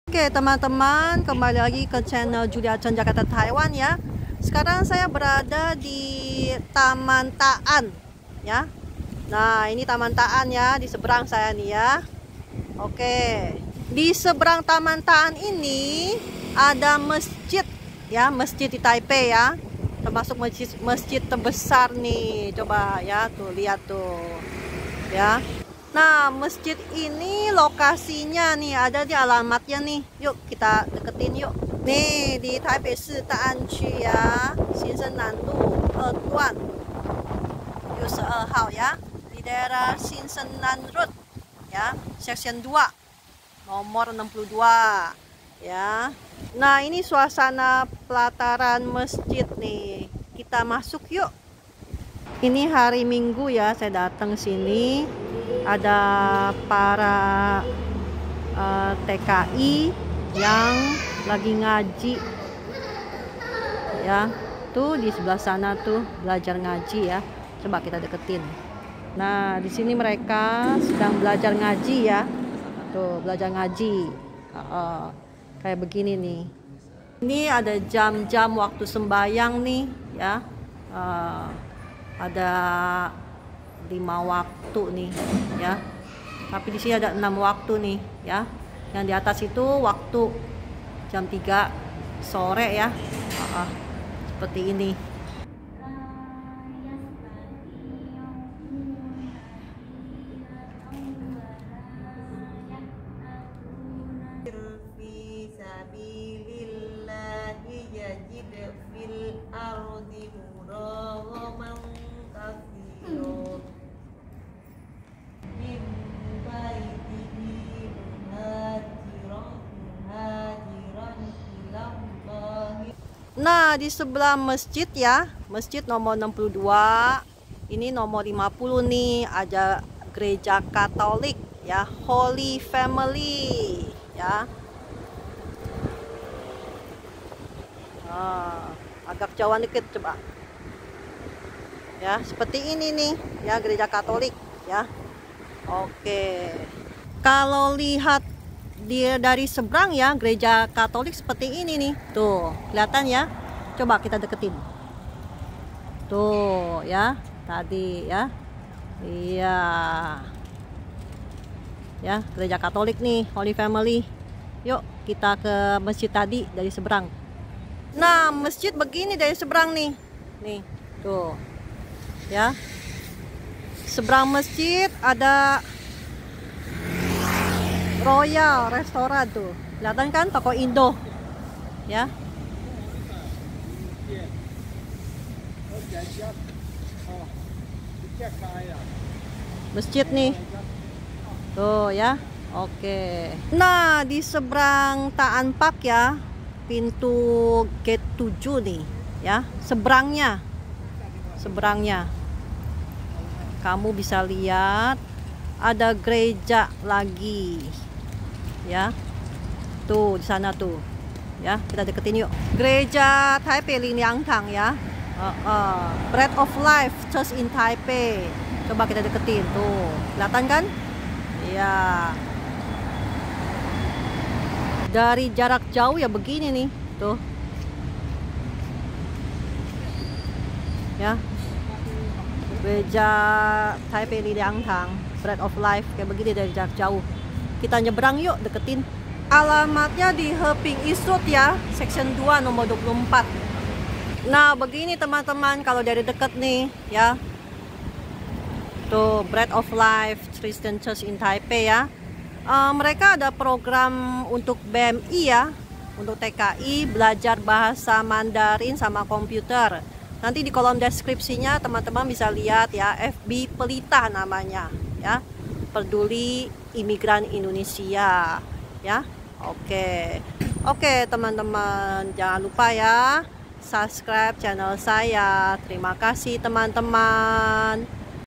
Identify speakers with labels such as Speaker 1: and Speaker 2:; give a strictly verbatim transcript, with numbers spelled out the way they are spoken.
Speaker 1: Oke teman-teman, kembali lagi ke channel Julia Chen Jakarta Taiwan ya. Sekarang saya berada di Taman Taan ya. Nah ini Taman Taan ya, di seberang saya nih ya. Oke, di seberang Taman Taan ini ada masjid ya, masjid di Taipei ya. Termasuk masjid, masjid terbesar nih. Coba ya, tuh lihat tuh ya. Nah, masjid ini lokasinya nih ada di alamatnya nih. Yuk kita deketin yuk. Nih di Taipei Shi Da'an Qu ya, Xinshengnan Lu二段六十二号ya, di daerah Xinshengnan Road ya, section dua nomor enam puluh dua ya. Nah, ini suasana pelataran masjid nih. Kita masuk yuk. Ini hari Minggu ya, saya datang sini. Ada para uh, T K I yang lagi ngaji ya, tuh di sebelah sana tuh belajar ngaji ya. Coba kita deketin. Nah di sini mereka sedang belajar ngaji ya, tuh belajar ngaji uh, uh, kayak begini nih. Ini ada jam-jam waktu sembahyang nih ya, uh, ada lima waktu nih ya, tapi di sini ada enam waktu nih ya. Yang di atas itu waktu jam tiga sore ya, uh, uh, seperti ini. Nah, di sebelah masjid ya, masjid nomor enam puluh dua, ini nomor lima puluh nih, ada gereja Katolik ya, Holy Family ya. Nah, agak jauhan dikit coba. Ya, seperti ini nih ya, gereja Katolik ya. Oke. Kalau lihat dia dari seberang ya, gereja Katolik seperti ini nih. Tuh, kelihatan ya. Coba kita deketin. Tuh ya, tadi ya. Iya. Ya, gereja Katolik nih, Holy Family. Yuk, kita ke masjid tadi dari seberang. Nah, masjid begini dari seberang nih. Nih, tuh. Ya. Seberang masjid ada Royal Restoran tuh, kelihatan kan, toko Indo ya. Masjid nih tuh ya. Oke, nah di seberang Taan Park ya, pintu gate tujuh nih ya, seberangnya seberangnya kamu bisa lihat ada gereja lagi ya, tuh di sana tuh ya. Kita deketin yuk, gereja Taipei Linliang Tang ya, uh, uh, Bread of Life Church in Taipei. Coba kita deketin tuh, kelihatan kan ya, dari jarak jauh ya begini nih tuh ya, gereja Taipei Linliang Tang Bread of Life kayak begini dari jarak jauh. Kita nyebrang yuk, deketin. Alamatnya di Heping East Road ya, section dua nomor dua puluh empat. Nah begini teman-teman, kalau dari deket nih ya, tuh Bread of Life Christian Church in Taipei ya. uh, Mereka ada program untuk B M I ya, untuk T K I belajar bahasa Mandarin sama komputer. Nanti di kolom deskripsinya teman-teman bisa lihat ya, F B Pelita namanya ya, Peduli Imigran Indonesia ya. Oke oke teman-teman, jangan lupa ya subscribe channel saya. Terima kasih teman-teman.